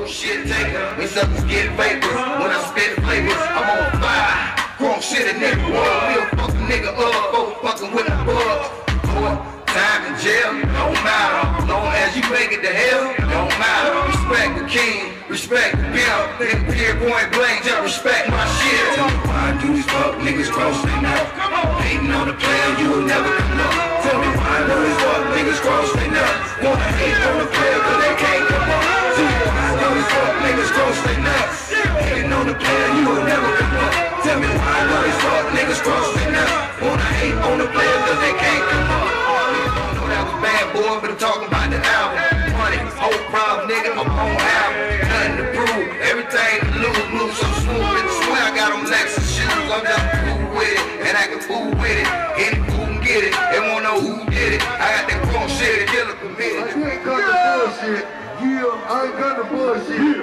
whole shit taker. We suckers get vapors when I spit flavors. I'm on fire. Grown shit a nigga world. We'll fuck a nigga up for fucking with the bugs. Time in jail, don't matter. Long as you make it to hell, don't matter. Respect the king, respect the pimp. Nigga peer point blank, just respect my shit. Tell me why I do these fuck niggas cross they nut. Hating on the player, you will never come up. Tell me why I do these fuck niggas cross they nut. Wanna hate on the player, cause they can't come up. Tell me why I do these fuck niggas cross they nut. Hating on the player, you will never come up. Tell me why I do these fuck niggas cross they nut. Wanna hate on the player, cause they can't come up. That was bad boy, but I'm talking about the album. Money, whole problem, nigga, I'm on album. Nothing to prove, everything to lose. Move so smooth, bitch, swear I got them Lexus shoes. I'm just cool with it, and I can fool with it. Any fool can get it, they wanna know who did it. I got that grown shit, a killer committed. You ain't got the bullshit. Yeah, I ain't got the bullshit.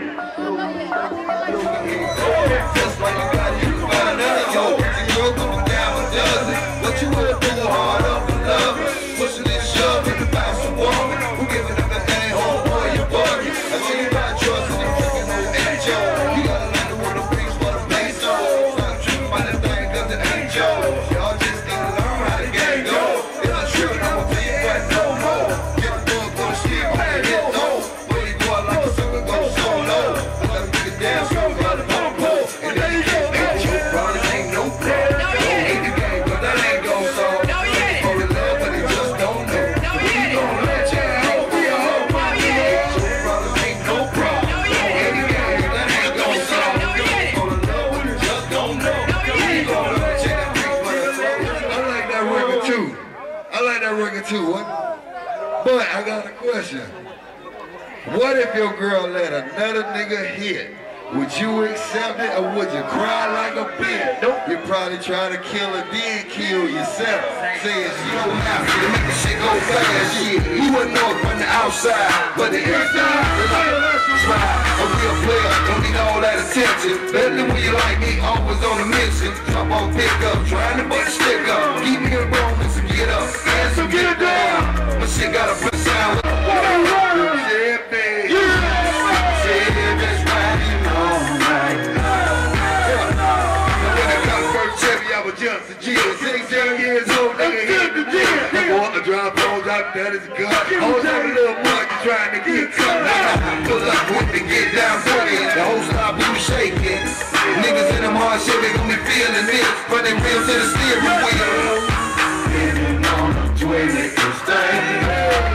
Just like you got it, you can find another yo. You're going down a dozen. What you would do hard up for love. Pushing this shove in the bounce of woman. Who giving up the thing, homeboy, you bugging. I see you got trust in the freaking old angel. You gotta learn to win the freaks for the place, so stop tripping by the thing, cause it ain't Joe. Y'all just need to learn how the game go. If I'm tripping, I'ma tell you what, no more. Get a bug, go to sleep, I'm gonna get low. But you go out like a sucker, go solo. I let him get down, so I'm gonna pump low. And then you can't make your problems, ain't no problem. Don't hate the game, but that ain't gon' solve. I like that record too. What? But I got a question. What if your girl let another nigga hit? Would you accept it or would you cry like a bitch? Nope. You probably try to kill her, then kill yourself. Saying she don't have to make the shit go fast. Shit, you wouldn't know it from the outside, but the inside, a real player don't need all that attention. Better than when you like me, always on a mission. Drop on pick up, trying to put the stick up. Keep me in Romans and get up, and some get down. My shit got a put sound. Yeah, baby. Yeah, that's right. I was just a G, 16 years old, nigga hit the gym. The boy, I drive phones out, that is good. Always have a little monkey trying to get cut. Pull up with the get down boogie. The whole stop you shaking. Niggas in them hard shit, they gon' be feeling this. But they real to the steering wheel. Hitting on the 20th thing.